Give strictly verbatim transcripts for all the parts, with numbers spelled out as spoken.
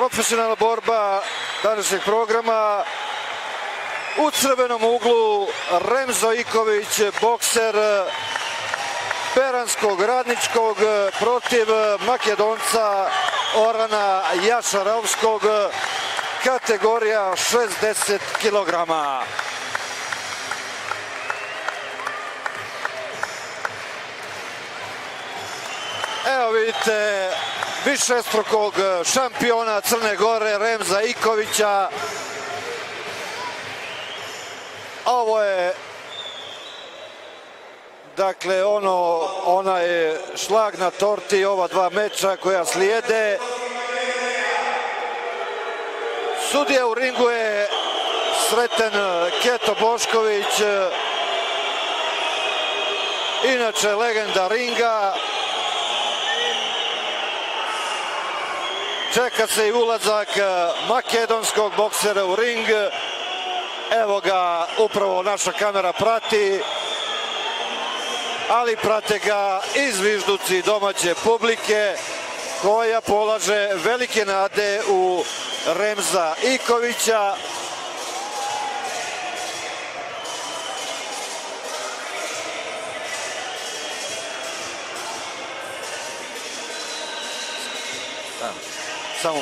profesionalna borba današnjeg programa. U crvenom uglu Remzo Iković, bokser Beranskog Radničkog protiv Makedonca Orana Jašarovskog, kategorija šezdeset kilograma. Evo vidite višestrukog šampiona Crne Gore Remza Ikovića. Ovo je dakle ono, ona je šlag na torti ova dva meča koja slijede. Sudija u ringu je Sreten Keto Bošković, inače legenda ringa. Čeka se i ulazak makedonskog boksera u ring. Evo ga, upravo naša kamera prati, ali prate ga i zvižduci domaće publike koja polaže velike nade u Remza Ikovića. Samo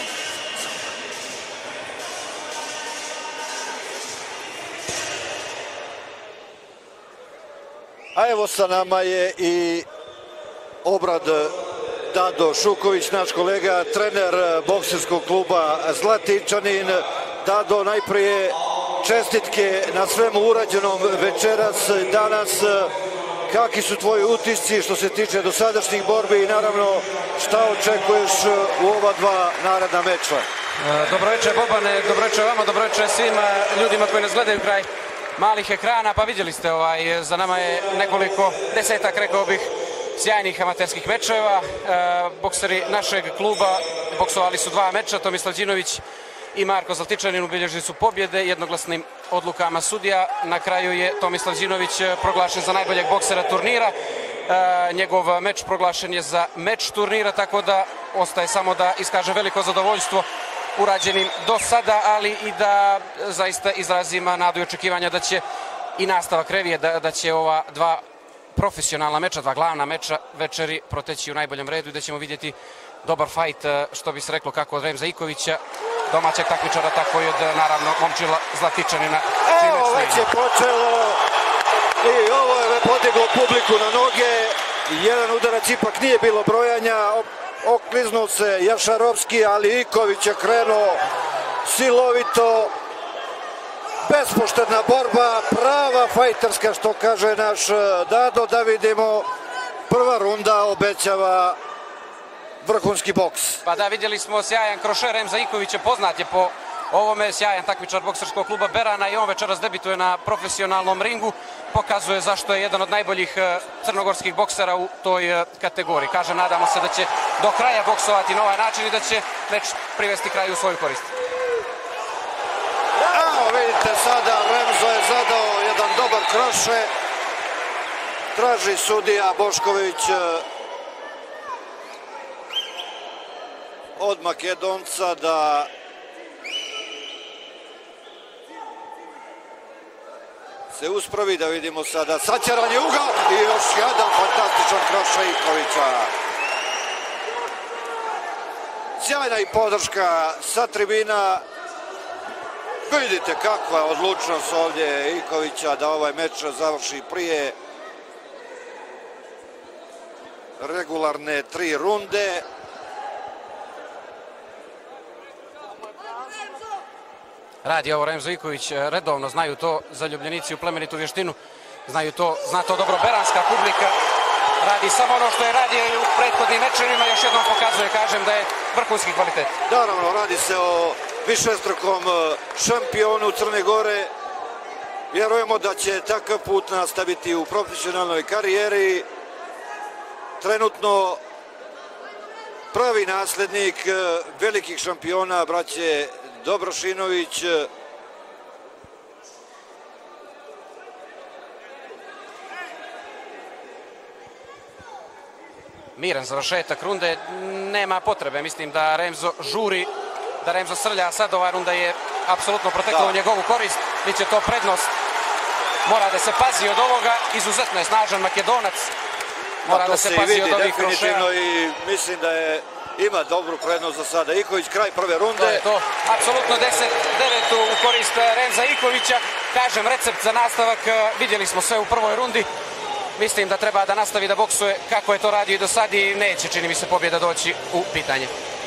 a evo sa nama je i Obrad Dado Šuković, naš kolega, trener bokserskog kluba Zlatičanin. Dado, najprije čestitke na svemu urađenom večeras, danas. Kakvi su tvoji utisci što se tiče dosadašnjih borbi i naravno šta očekuješ u ova dva naredna meča? Dobro večer Bobane, dobro večer vama, dobro večer svim ljudima koji nas gledaju kraj malih ekrana. Pa vidjeli ste, ovaj, za nama je nekoliko desetak, rekao bih, sjajnih amaterskih mečeva. Bokseri našeg kluba boksovali su dva meča, Tomislav Đinović i Marko Zlatičanin ubilježili su pobjede jednoglasnim odlukama sudija. Na kraju je Tomislav Đinović proglašen za najboljeg boksera turnira. E, njegov meč proglašen je za meč turnira, tako da ostaje samo da iskažem veliko zadovoljstvo urađenim do sada, ali i da zaista izrazim nadu i očekivanja da će i nastavak revije, da, da će ova dva profesionalna meča, dva glavna meča večeri proteći u najboljem redu i da ćemo vidjeti dobar fajt, što bi se reklo, kako od Remza Ikovića, domaćeg takmičara, tako i od, naravno, momčila Zlatičanina. Evo, već je počelo i ovo je podiglo publiku na noge. Jedan udarac ipak nije bilo brojanja, okliznuo se Jašarovski, ali Iković je krenuo silovito. Bespoštedna borba, prava fajterska, što kaže naš Dado. Da vidimo, prva runda obećava vrhunski boks. Pa da, vidjeli smo sjajan krošer Remza Ikovića, poznat je po ovome, sjajan takmičar bokserskog kluba Berana i on večeras debituje na profesionalnom ringu. Pokazuje zašto je jedan od najboljih crnogorskih boksera u toj kategoriji. Kaže, nadamo se da će do kraja boksovati na ovaj način i da će meč privesti kraju u svoju korist. Evo vidite sada, Remzo je zadao jedan dobar kroše. Traži sudija Bošković od Makedonca da se uspravi. Da vidimo sada sačaranje ugao i još jedan fantastičan kroše Ikovića. Sjajna i podrška sa tribina. Vidite kakva odlučnost ovdje Ikovića da ovaj meč završi prije regularne tri runde. Radi ovo Remzo Iković redovno, znaju to zaljubljenici u plemenitu vještinu, znaju to, zna to dobro beranska publika. Radi samo ono što je radio i u prethodnim mečevima, još jednom pokazuje, kažem, da je vrhunski kvalitet. Naravno, radi se o višestrukom šampionu Crne Gore. Vjerujemo da će takav put nastaviti u profesionalnoj karijeri. Trenutno pravi naslednik velikih šampiona, braće Dobrošinović. Miran završetak runde, nema potrebe, mislim da Remzo žuri da Remzo srlja, a sad ova runda je apsolutno protekla u njegovu korist. Biće to prednost. Mora da se pazi od ovoga, izuzetno je snažan Makedonac. Mora da se pazi od ovih krošeja. I mislim da je ima dobru prednost za sada. Iković, kraj prve runde. To je to. Apsolutno deset devet u korist Remza Ikovića. Kažem, recept za nastavak vidjeli smo sve u prvoj rundi. Mislim da treba da nastavi da boksuje kako je to radio i do sad i neće, čini mi se, pobjeda doći u pitanje.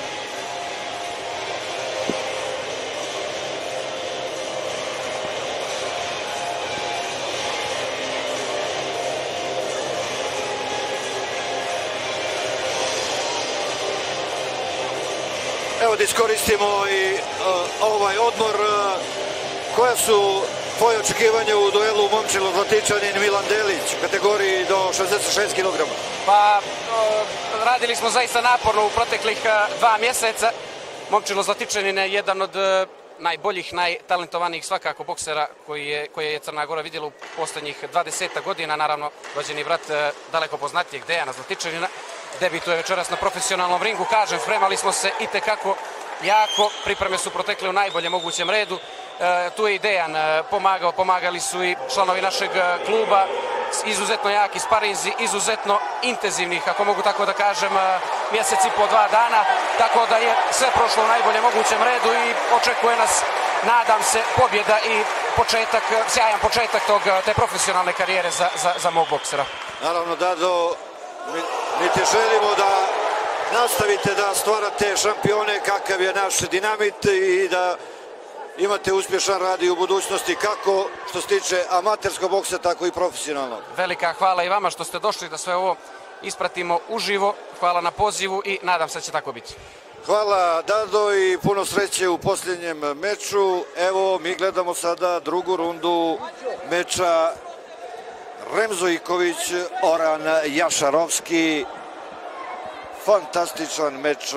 Evo da iskoristimo i uh, ovaj odmor. Uh, koja su tvoje očekivanja u duelu Momčilo Zlatičanin Milan Delić u kategoriji do šezdeset šest kilograma? Pa, uh, radili smo zaista naporno u proteklih uh, dva mjeseca. Momčilo Zlatičanin je jedan od uh, najboljih, najtalentovanijih svakako boksera koji je, koje je Crna Gora vidjela u posljednjih dvadeset godina. Naravno, rođeni brat uh, daleko poznatijeg Dejana Zlatičanina. Debituje večeras na profesionalnom ringu. Kažem, spremali smo se i tekako jako. Pripreme su protekle u najboljem mogućem redu. E, tu je i Dejan e, pomagao, pomagali su i članovi našeg e, kluba. Izuzetno jaki sparinzi, izuzetno intenzivnih, ako mogu tako da kažem, e, mjesec i po dva dana. Tako da je sve prošlo u najboljem mogućem redu i očekuje nas, nadam se, pobjeda i početak, sjajan početak tog, te profesionalne karijere za, za, za mog boksera. Naravno, Dado, mi, mi te želimo da nastavite da stvarate šampione kakav je naš Dinamit i da imate uspješan rad i u budućnosti kako što se tiče amaterskog boksa, tako i profesionalnog. Velika hvala i vama što ste došli da sve ovo ispratimo uživo. Hvala na pozivu i nadam se da će tako biti. Hvala Dado i puno sreće u posljednjem meču. Evo, mi gledamo sada drugu rundu meča Remzo Iković, Oran Jašarovski. Fantastičan meč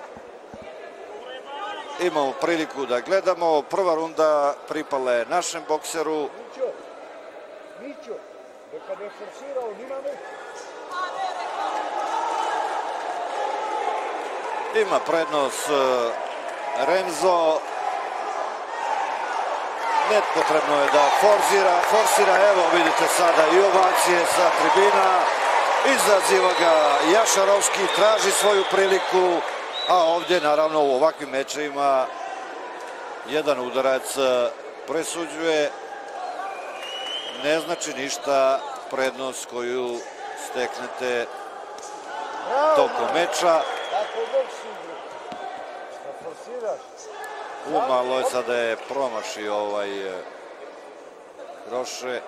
imamo priliku da gledamo. Prva runda pripala je našem bokseru. Ima prednost Remzo. Nepotrebno je da forsira, forsira, evo vidite sada i ovacije sa tribina. Izaziva ga Jašarovski, traži svoju priliku, a ovdje naravno u ovakvim mečevima jedan udarac presuđuje. Ne znači ništa prednost koju steknete tokom meča. Umalo je sada je promašio ovaj Roše.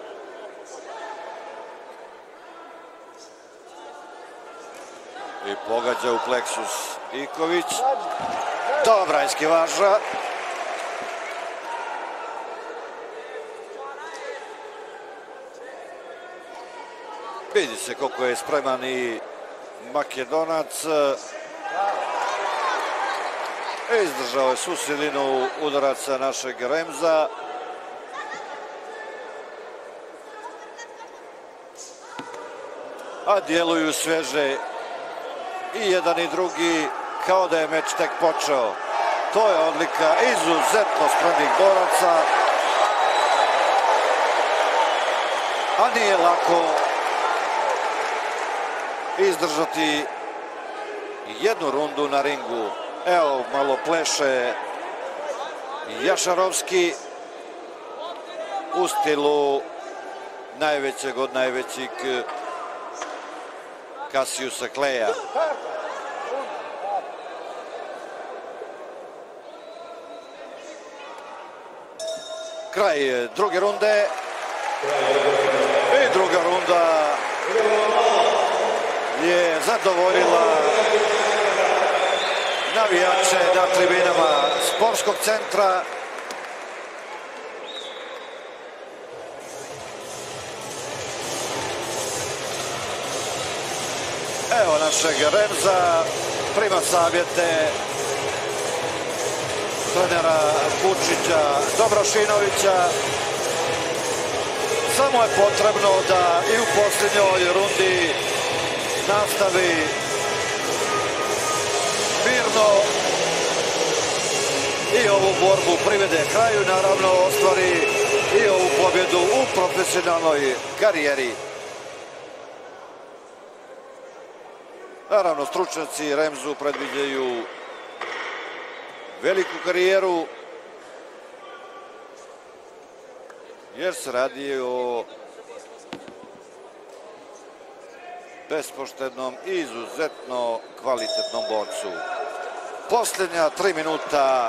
I pogađa u pleksus Iković. Dobra eskivaža. Vidi se koliko je spreman i Makedonac. Izdržao je svu silinu udaraca našeg Remza. A djeluju sveže i jedan i drugi kao da je meč tek počeo. To je odlika izuzetno spremnih boraca. A nije lako izdržati jednu rundu na ringu. Evo, malo pleše Jašarovski u stilu najvećeg od najvećih Cassiusa Claya. Kraj druge runde. I druga runda je zadovoljila navijače na tribinama sportskog centra. Evo našeg Remza, prima savjete trenera Vučića Dobrošinovića. Samo je potrebno da i u posljednjoj rundi nastavi mirno i ovu borbu privede kraju, naravno ostvari i ovu pobjedu u profesionalnoj karijeri. Naravno, stručnjaci Remzu predviđaju veliku karijeru, jer se radi o bespoštednom i izuzetno kvalitetnom borcu. Posljednja tri minuta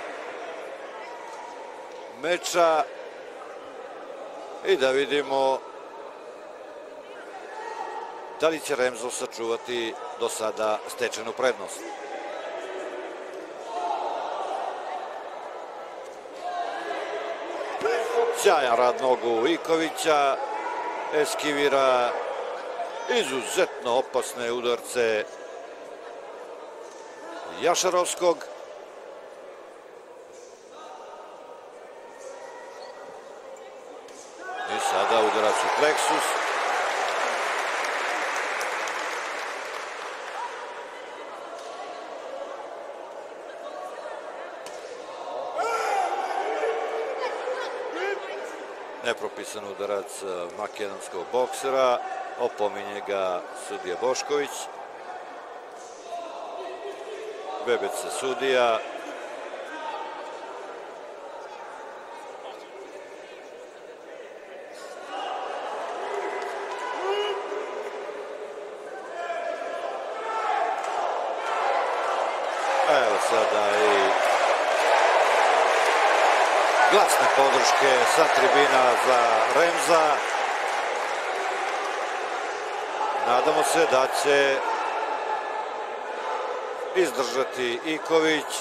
meča i da vidimo da li će Remzo sačuvati do sada stečenu prednost. Sjajan rad nogu Ikovića, eskivira izuzetno opasne udarce Jašarovskog. I sada udarac u pleksus. Nepropisan udarac makedonskog boksera, opominje ga sudija Bošković. Bebec se sudija. Evo sada i glasne podrške sa tribina za Remza. Nadamo se da će izdržati Iković.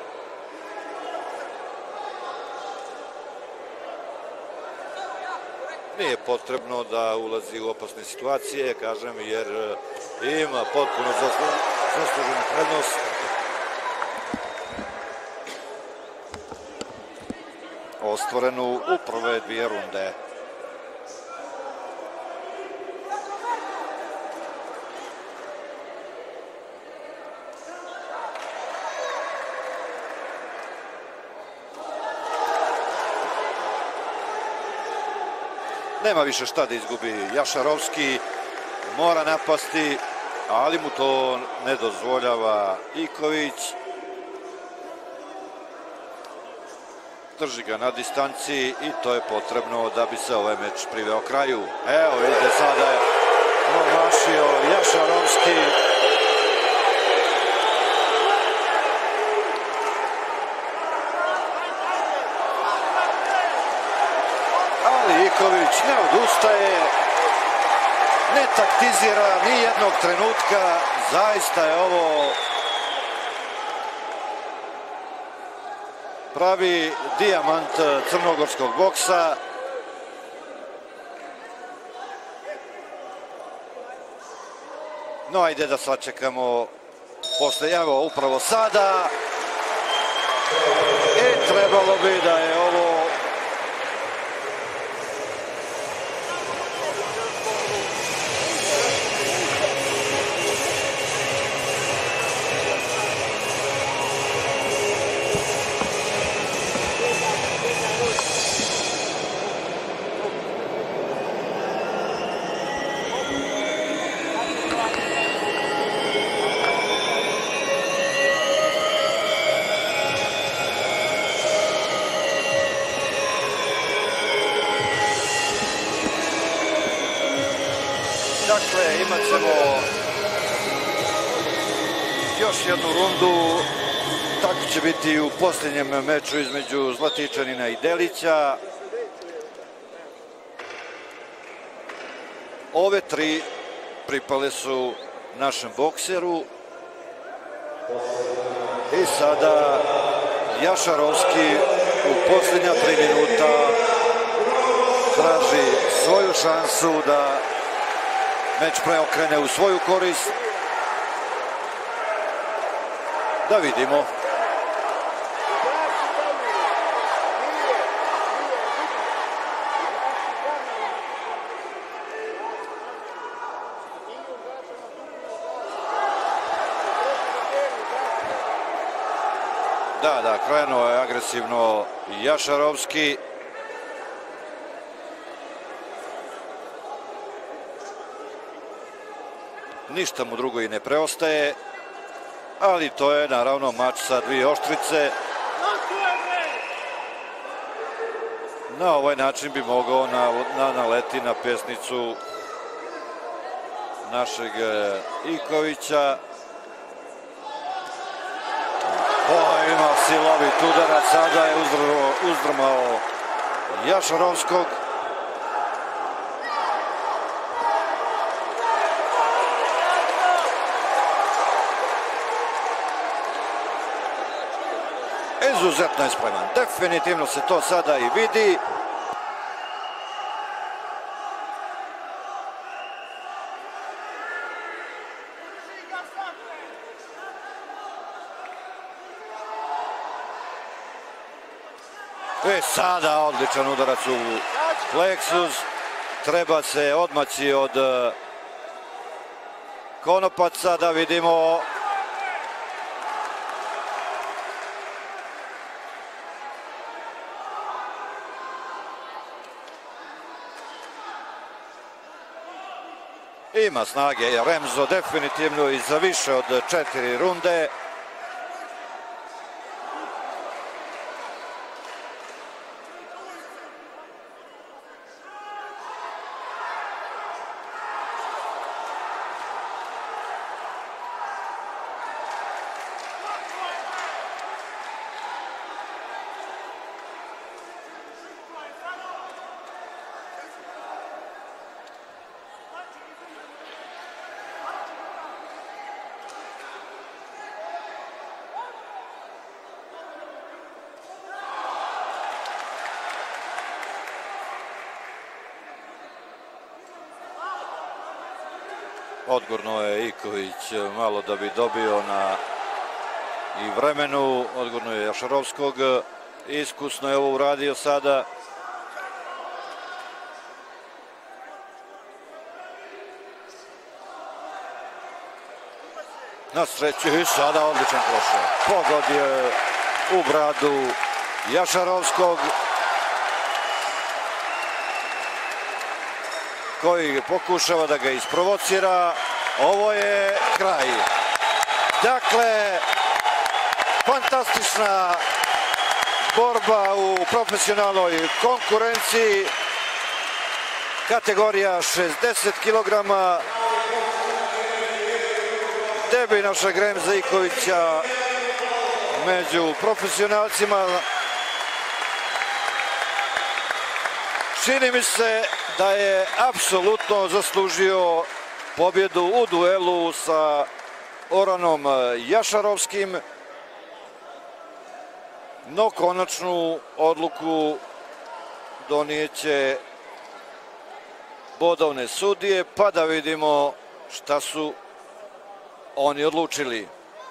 Nije potrebno da ulazi u opasne situacije, kažem, jer ima potpuno zasluženu prednost. Ostvorenu u prve dvije runde. Nema više šta da izgubi Jašarovski, mora napasti, ali mu to ne dozvoljava Iković. Drži ga na distanci i to je potrebno da bi se ovaj meč priveo kraju. Evo vidite, sada je promašio Jašarovski. Ali Iković ne odustaje, ne taktizira ni jednog trenutka. Zaista je ovo pravi dijamant crnogorskog boksa. No, ajde da sačekamo posle, evo, upravo sada. I trebalo bi da je ovo imat ćemo još jednu rundu. Tako će biti u posljednjem meču između Zlatičanina i Delića. Ove tri pripale su našem bokseru. I sada Jašarovski u posljednja tri minuta traži svoju šansu da meč preokrene u svoju korist. Da vidimo. Da, da, krenuo je agresivno Jašarovski. Ništa mu drugo i ne preostaje, ali to je naravno mač sa dvije oštrice. Na ovaj način bi mogao na, na, naleti na pesnicu našeg Ikovića. O, ima silovit udarac, sada je uzdrmao, uzdrmao Jašarovskog. Izuzetno je spreman. Definitivno se to sada i vidi. E, sada odličan udarac u pleksus. Treba se odmaći od konopaca da vidimo. Ima snage Remzo definitivno i za više od četiri runde. Odgurno je Iković malo da bi dobio na i vremenu. Odgurno je Jašarovskog. Iskusno je ovo uradio sada. Na sreću i sada odličan prošao. Pogodio u bradu Jašarovskog, koji pokušava da ga isprovocira. Ovo je kraj. Dakle, fantastična borba u profesionalnoj konkurenciji. Kategorija šezdeset kilograma. Debi našeg Remza Ikovića među profesionalcima. Čini mi se da je apsolutno zaslužio pobjedu u duelu sa Oranom Jašarovskim, no konačnu odluku donijeće bodovne sudije, pa da vidimo šta su oni odlučili.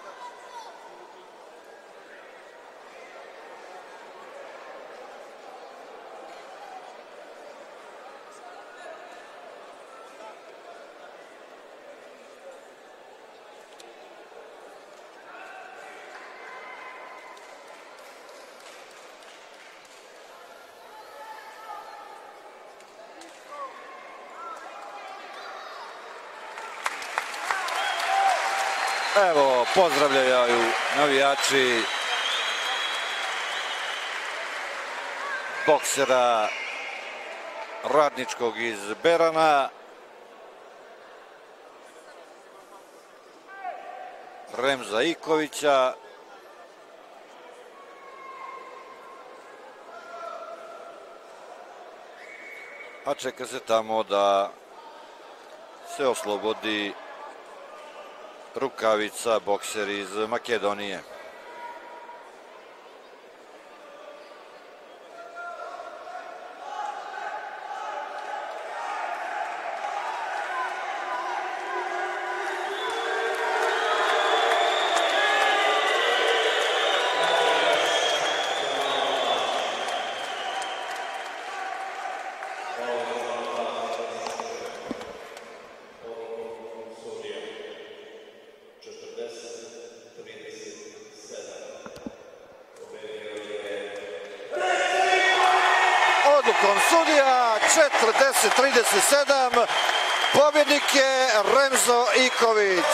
Evo, pozdravljaju navijači boksera Radničkog iz Berana. Remza Ikovića. A čeka se tamo da se oslobodi rukavica bokser iz Makedonije. odlukom sudija, četrdeset trideset sedam, pobjednik je Remzo Iković.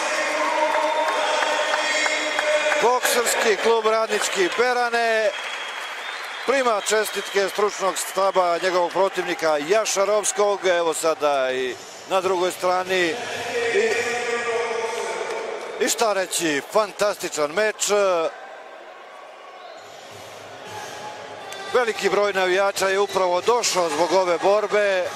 Bokserski klub Radnički Berane prima čestitke stručnog štaba njegovog protivnika Jašarovskog, evo sada i na drugoj strani. I, i šta reći, fantastičan meč. Veliki broj navijača je upravo došao zbog ove borbe,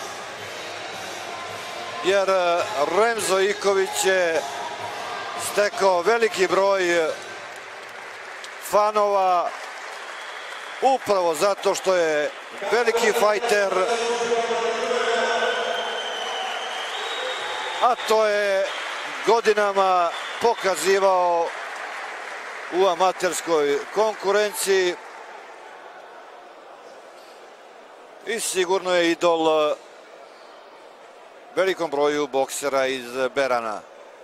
jer Remzo Iković je stekao veliki broj fanova upravo zato što je veliki fajter, a to je godinama pokazivao u amaterskoj konkurenciji i sigurno je idol velikom broju boksera iz Berana.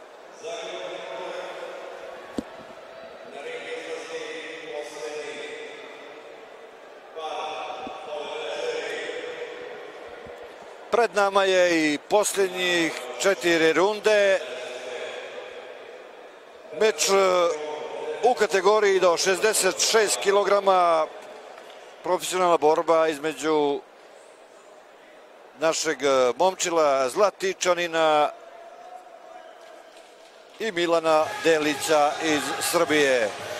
Pred nama je i posljednjih četiri runde. Meč u kategoriji do šezdeset šest kilograma, profesionalna borba između našeg momčila Zlatičanina i Milana Delića iz Srbije.